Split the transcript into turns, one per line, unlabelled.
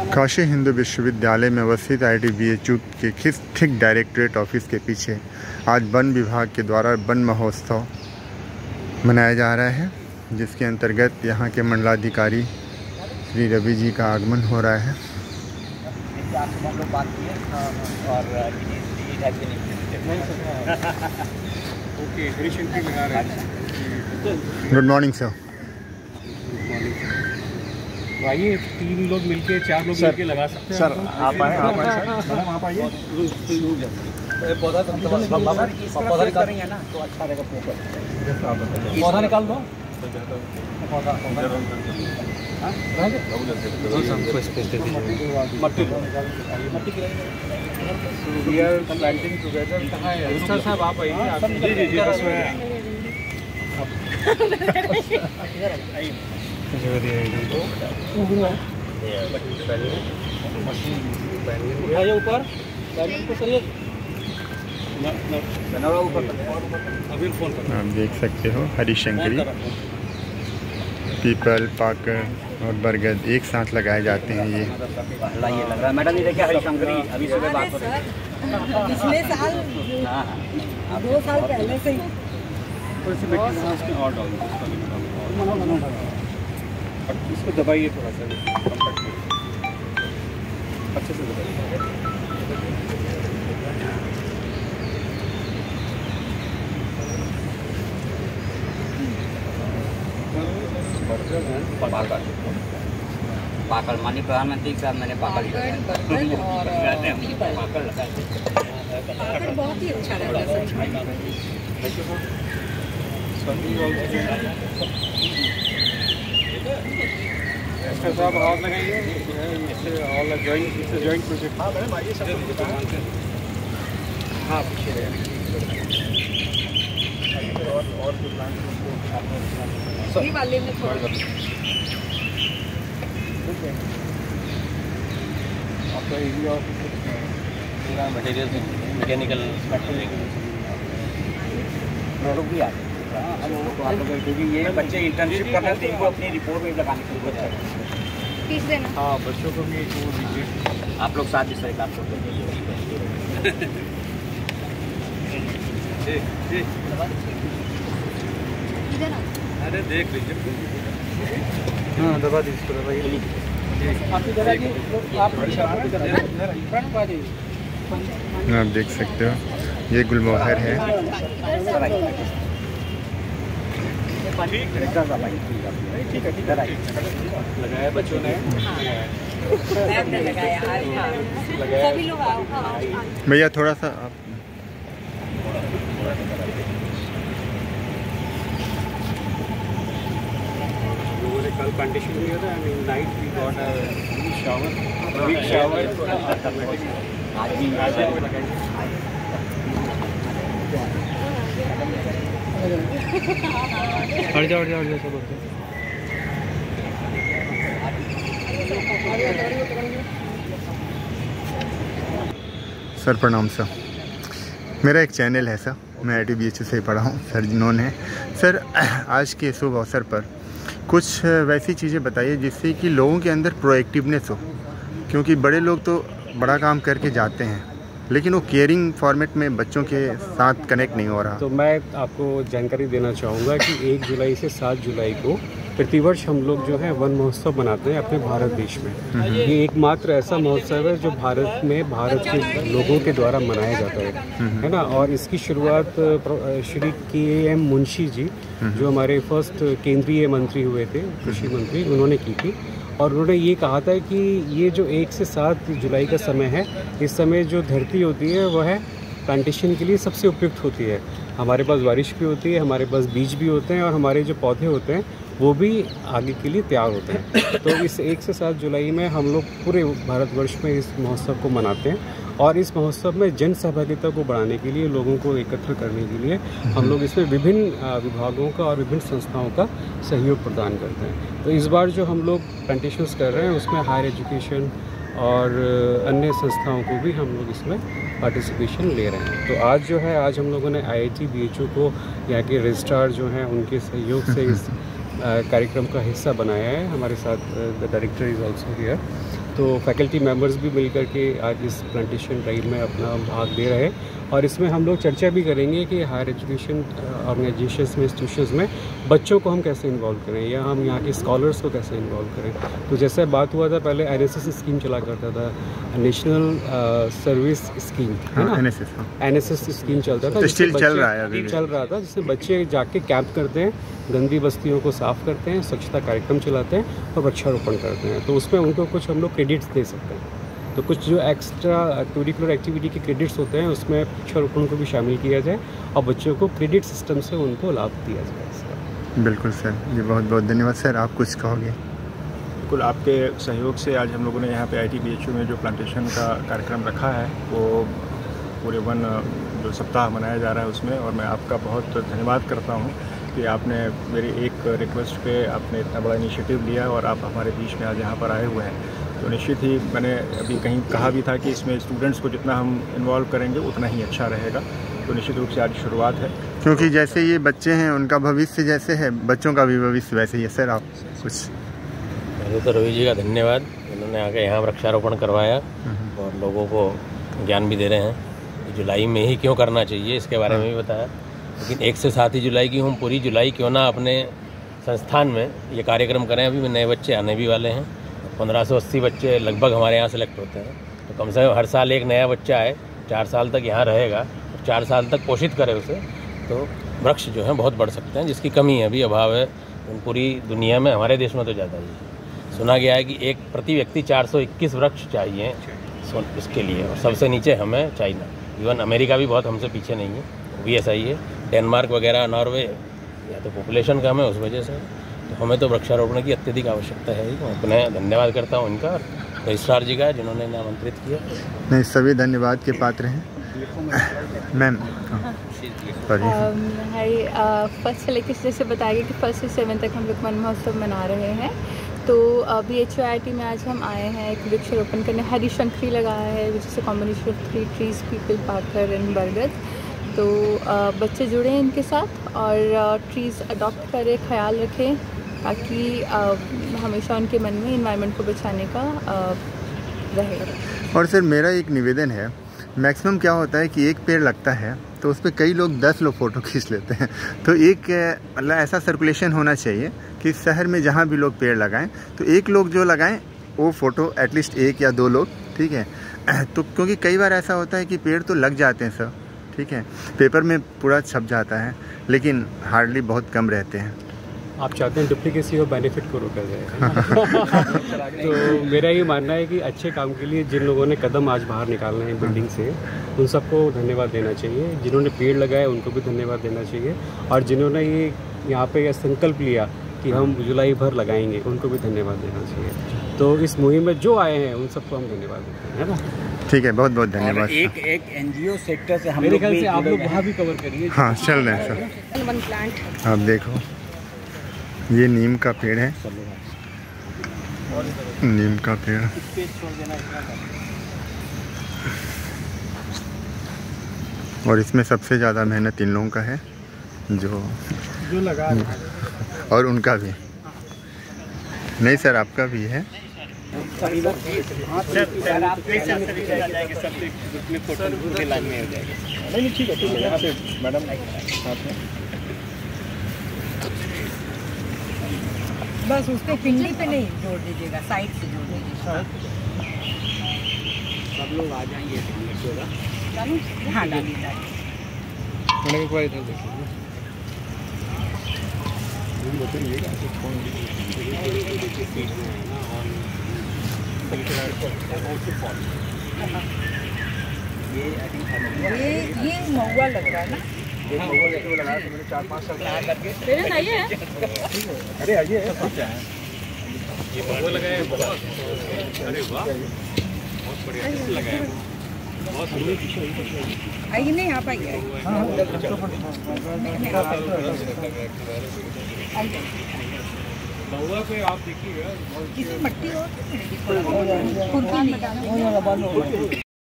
काशी हिंदू विश्वविद्यालय में अवस्थित IIT-BHU के ठीक डायरेक्टरेट ऑफिस के पीछे आज वन विभाग के द्वारा वन महोत्सव मनाया जा रहा है, जिसके अंतर्गत यहाँ के मंडलाधिकारी श्री रवि जी का आगमन हो रहा है। Good morning sir.
आइए, 3 लोग मिलके 4 लोग मिलके लगा सकते हैं।
सर आप आए मैडम आप आइए।
पौधा निकाल रही है ना, तो अच्छा रहेगा। पौधा निकाल दो। साहब आप आइए। ऊपर
आप देख सकते हो हरिशंकरी, पीपल, पाकर और बरगद एक साथ लगाए जाते हैं। ये
लग रहा है मैडम, ये देखिए हरिशंकरी अभी सुबह बात हो रही है।
पिछले साल 2 साल पहले से ही
इसको दबाइए थोड़ा सा, अच्छे से दबाइए। पाकड़ मानी प्रधानमंत्री साहब, मैंने पाकड़
बहुत ही अच्छा लगा
साहब। और लगाइए, जॉइंट प्रोजेक्ट। हाँ पीछे
सही वाले में थोड़ा
आपका एरिया पूरा मटेरियल मैकेनिकल लोग भी आते हैं, क्योंकि ये बच्चे इंटर्नशिप कर रहे थे, इनको अपनी रिपोर्ट में लगाने के लिए
फीस देना।
हाँ बच्चों को भी वो दीजिए। आप लोग साथ जिस तरह आप अरे देख लीजिए। हाँ दबा दी इसको, दबाइए।
आप देख सकते हो ये गुलमोहर है।
लगाया बच्चों ने,
सभी लोग आओ।
भैया थोड़ा सा आप
कल कंडीशन भी होता है। Night we got a big shower. हट जाओ सब।
सर प्रणाम सर। मेरा एक चैनल है सर, मैं IIT-BHU से पढ़ा हूँ सर, जिन्होंने सर आज के शुभ अवसर पर कुछ वैसी चीज़ें बताइए जिससे कि लोगों के अंदर प्रोएक्टिवनेस हो, क्योंकि बड़े लोग तो बड़ा काम करके जाते हैं लेकिन वो केयरिंग फॉर्मेट में बच्चों के साथ कनेक्ट नहीं हो रहा।
तो मैं आपको जानकारी देना चाहूँगा कि 1 जुलाई से 7 जुलाई को प्रतिवर्ष हम लोग जो है वन महोत्सव मनाते हैं अपने भारत देश में। ये एकमात्र ऐसा महोत्सव है जो भारत में भारत के लोगों के द्वारा मनाया जाता है ना। और इसकी शुरुआत श्री KM मुंशी जी, जो हमारे फर्स्ट केंद्रीय मंत्री हुए थे, कृषि मंत्री, उन्होंने की थी। और उन्होंने ये कहा था कि ये जो 1 से 7 जुलाई का समय है, इस समय जो धरती होती है वह प्लांटेशन के लिए सबसे उपयुक्त होती है। हमारे पास बारिश भी होती है, हमारे पास बीज भी होते हैं और हमारे जो पौधे होते हैं वो भी आगे के लिए तैयार होते हैं। तो इस 1 से 7 जुलाई में हम लोग पूरे भारतवर्ष में इस महोत्सव को मनाते हैं। और इस महोत्सव में जन सहभागिता को बढ़ाने के लिए, लोगों को एकत्र करने के लिए हम लोग इसमें विभिन्न विभागों का और विभिन्न संस्थाओं का सहयोग प्रदान करते हैं। तो इस बार जो हम लोग प्लांटेशंस कर रहे हैं उसमें हायर एजुकेशन और अन्य संस्थाओं को भी हम लोग इसमें पार्टिसिपेशन ले रहे हैं। तो आज जो है, आज हम लोगों ने IIT-BHU को यहाँ के रजिस्ट्रार जो हैं उनके सहयोग से इस कार्यक्रम का हिस्सा बनाया है। हमारे साथ the director is also here. तो फैकल्टी मेंबर्स भी मिल करके आज इस प्लांटेशन ड्राइव में अपना भाग दे रहे हैं और इसमें हम लोग चर्चा भी करेंगे कि हायर एजुकेशन ऑर्गेनाइजेशंस में, इंस्टीट्यूशंस में बच्चों को हम कैसे इन्वॉल्व करें या हम यहाँ के स्कॉलर्स को कैसे इन्वॉल्व करें। तो जैसे बात हुआ था पहले NSS स्कीम चला करता था, नेशनल सर्विस स्कीम, है ना, NSS स्कीम चलता था, चल रहा था जिसमें बच्चे जाके कैंप करते हैं, गंदी बस्तियों को साफ़ करते हैं, स्वच्छता कार्यक्रम चलाते हैं और वृक्षारोपण करते हैं। तो उसमें उनको कुछ हम लोग क्रेडिट्स दे सकते हैं। तो कुछ जो एक्स्ट्रा करिकुलर एक्टिविटी के क्रेडिट्स होते हैं उसमें वृक्षारोपण को भी शामिल किया जाए और बच्चों को क्रेडिट सिस्टम से उनको लाभ दिया जाए इसका।
बिल्कुल सर, जी बहुत बहुत धन्यवाद सर। आप कुछ कहोगे?
बिल्कुल, आपके सहयोग से आज हम लोगों ने यहाँ पे ITBHU में जो प्लांटेशन का कार्यक्रम रखा है वो पूरे जो सप्ताह मनाया जा रहा है उसमें, और मैं आपका बहुत धन्यवाद करता हूँ कि आपने मेरी एक रिक्वेस्ट पे आपने इतना बड़ा इनिशिएटिव लिया और आप हमारे बीच में आज यहाँ पर आए हुए हैं। तो निश्चित ही मैंने अभी कहीं कहा भी था कि इसमें स्टूडेंट्स को जितना हम इन्वॉल्व करेंगे उतना ही अच्छा रहेगा। तो निश्चित रूप से आज शुरुआत है,
क्योंकि जैसे ये बच्चे हैं उनका भविष्य जैसे है, बच्चों का भी भविष्य वैसे ही है। सर आप कुछ?
पहले तो रवि जी का धन्यवाद, उन्होंने आके यहाँ वृक्षारोपण करवाया और लोगों को ज्ञान भी दे रहे हैं। जुलाई में ही क्यों करना चाहिए इसके बारे में भी बताया, लेकिन 1 से 7 जुलाई की हम पूरी जुलाई क्यों ना अपने संस्थान में ये कार्यक्रम करें। अभी नए बच्चे आने भी वाले हैं, 1580 बच्चे लगभग हमारे यहाँ सेलेक्ट होते हैं। तो कम से कम हर साल एक नया बच्चा आए, 4 साल तक यहाँ रहेगा, 4 साल तक पोषित करे उसे, तो वृक्ष जो है बहुत बढ़ सकते हैं, जिसकी कमी है, अभी अभाव है पूरी दुनिया में, हमारे देश में तो ज़्यादा ही है। सुना गया है कि एक प्रति व्यक्ति 421 वृक्ष चाहिए इसके लिए, और सबसे नीचे हमें चाइना, इवन अमेरिका भी बहुत हमसे पीछे नहीं है, वो भी ऐसा ही है। डेनमार्क वगैरह, नॉर्वे, या तो पॉपुलेशन कम है उस वजह से, तो हमें तो वृक्षारोपण की अत्यधिक आवश्यकता है। मैं अपने धन्यवाद करता हूँ इनका, रजिस्ट्रार जी का जिन्होंने इन्हें आमंत्रित किया।
नहीं, सभी धन्यवाद के पात्र हैं। मैम
फर्स्ट से लेकर जैसे बताया गया कि 1 से 7 तक हम लोग वन महोत्सव मना रहे हैं। तो BHUIT में आज हम आए हैं एक वृक्षारोपण करने। हरी शंखरी लगाया है, which is a combination of 3 trees, peepal, pakar and bargad. तो बच्चे जुड़े हैं इनके साथ और ट्रीज़ अडॉप्ट करें, ख्याल रखें, ताकि हमेशा उनके मन में इन्वायरमेंट को बचाने का रहे।
और सर मेरा एक निवेदन है, मैक्सिमम क्या होता है कि एक पेड़ लगता है तो उस पर कई लोग 10 लोग फ़ोटो खींच लेते हैं। तो एक मतलब ऐसा सर्कुलेशन होना चाहिए कि शहर में जहाँ भी लोग पेड़ लगाएं तो एक लोग जो लगाएं वो फ़ोटो एटलीस्ट 1 या 2 लोग, ठीक है। तो क्योंकि कई बार ऐसा होता है कि पेड़ तो लग जाते हैं सर, ठीक है, पेपर में पूरा छप जाता है, लेकिन हार्डली बहुत कम रहते हैं।
आप चाहते हैं डुप्लीकेसी और बेनिफिट को रोका जाए। तो मेरा ये मानना है कि अच्छे काम के लिए जिन लोगों ने कदम आज बाहर निकालना है बिल्डिंग से, उन सबको धन्यवाद देना चाहिए। जिन्होंने पेड़ लगाए उनको भी धन्यवाद देना चाहिए, और जिन्होंने ये यहाँ पे यह संकल्प लिया कि हम जुलाई भर लगाएंगे, उनको भी धन्यवाद देना चाहिए। तो इस मुहिम में जो आए हैं उन सबको हम धन्यवाद देते हैं, है ना।
ठीक है, बहुत बहुत धन्यवाद।
एक NGO सेक्टर से हम
मेरे ख्याल से आप लोग वहाँ भी कवर करिए।
हाँ, चल रहे हैं सर। आप देखो, ये नीम का पेड़ है, नीम का पेड़। और इसमें सबसे ज़्यादा मेहनत इन लोगों का है जो लगा, और उनका भी नहीं सर, आपका भी है।
मैडम
बस उसके पिंडी पे नहीं जोड़ दीजिएगा, साइड से जोड़ दीजिएगा।
सब लोग आ जाएंगे,
हाँ डालिए।
मैडम एक बार इधर देखिए।
ये महुआ लग रहा है ना,
लगाया तो मैंने 4-5 साल अरे आइए,
ये महुआ लगाया, अरे वाह, बहुत बढ़िया लगाया, बहुत
आइए। नहीं आप आइए,
महुआ पे आप देखिएगा
किसी मट्टी और